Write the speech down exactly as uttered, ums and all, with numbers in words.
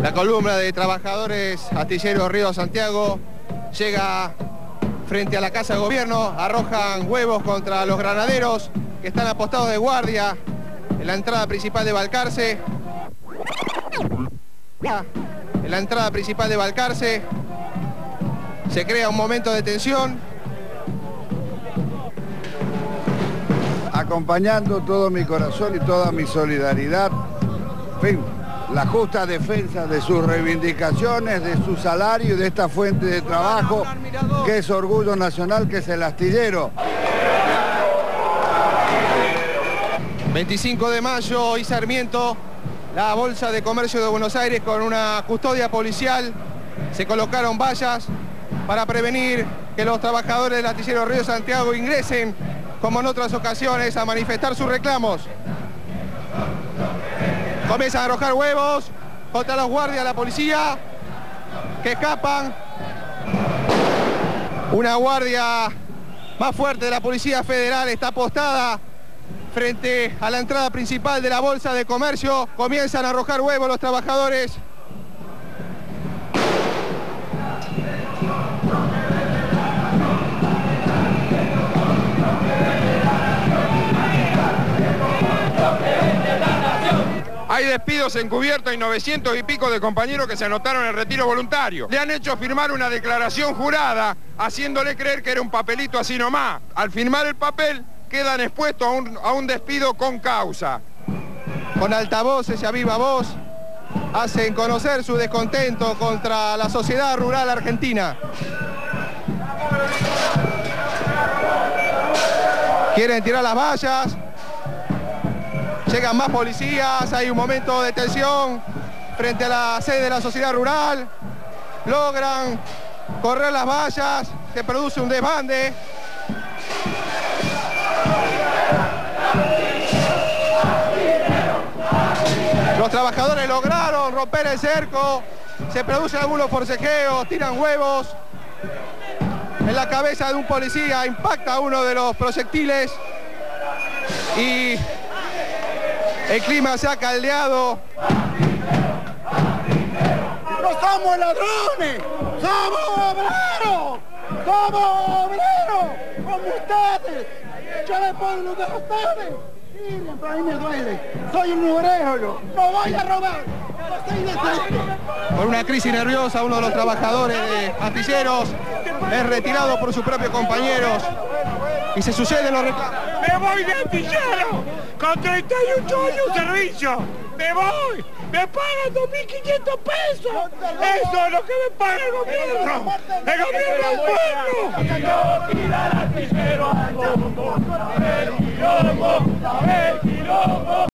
La columna de trabajadores astilleros Río Santiago llega frente a la Casa de Gobierno, arrojan huevos contra los granaderos que están apostados de guardia en la entrada principal de Balcarce. En la entrada principal de Balcarce se crea un momento de tensión. Acompañando todo mi corazón y toda mi solidaridad, en fin, la justa defensa de sus reivindicaciones, de su salario y de esta fuente de trabajo que es orgullo nacional, que es el astillero. veinticinco de mayo y Sarmiento, la Bolsa de Comercio de Buenos Aires con una custodia policial. Se colocaron vallas para prevenir que los trabajadores del astillero Río Santiago ingresen, como en otras ocasiones, a manifestar sus reclamos. Comienzan a arrojar huevos contra los guardias de la policía que escapan. Una guardia más fuerte de la Policía Federal está apostada frente a la entrada principal de la Bolsa de Comercio. Comienzan a arrojar huevos los trabajadores. Hay despidos encubiertos y novecientos y pico de compañeros que se anotaron en el retiro voluntario. Le han hecho firmar una declaración jurada, haciéndole creer que era un papelito así nomás. Al firmar el papel, quedan expuestos a un, a un despido con causa. Con altavoces y a viva voz, hacen conocer su descontento contra la sociedad rural argentina. Quieren tirar las vallas. Llegan más policías, hay un momento de tensión frente a la sede de la sociedad rural. Logran correr las vallas, se produce un desbande. Los trabajadores lograron romper el cerco, se producen algunos forcejeos, tiran huevos. En la cabeza de un policía impacta uno de los proyectiles y el clima se ha caldeado. ¡No somos ladrones! ¡Somos obreros! ¡Somos obreros! ¡Como ustedes! ¡Yo les puedo ayudar a ustedes! Miren, pero a mí me duele. Soy un obrero yo. ¡No voy a robar! ¡No soy de... Por una crisis nerviosa, uno de los trabajadores de astilleros es retirado por sus propios compañeros y se suceden los reclamos. ¡Me voy de astillero! ¡Con treinta y ocho años de servicio! ¡Me voy! ¡Me pagan dos mil quinientos pesos! ¡Eso es lo que me paga el gobierno! ¡El gobierno del pueblo! Yo tirar astillero al mundo, a ver quilombo, a ver quilombo.